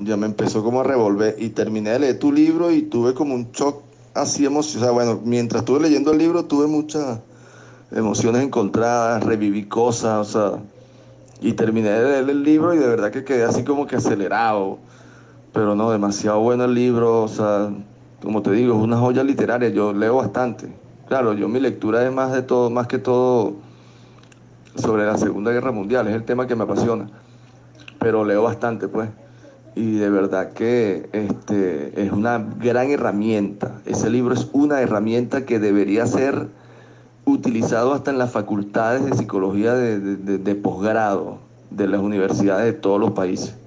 ya me empezó como a revolver y terminé de leer tu libro y tuve como un shock así emocional. O sea, bueno, mientras estuve leyendo el libro tuve muchas emociones encontradas, reviví cosas, o sea, y terminé de leer el libro y de verdad que quedé así como que acelerado, pero no, demasiado bueno el libro, o sea, como te digo, es una joya literaria, yo leo bastante. Claro, yo mi lectura es más de todo, más que todo sobre la Segunda Guerra Mundial, es el tema que me apasiona, pero leo bastante, pues. Y de verdad que es una gran herramienta. Ese libro es una herramienta que debería ser utilizado hasta en las facultades de psicología de posgrado de las universidades de todos los países.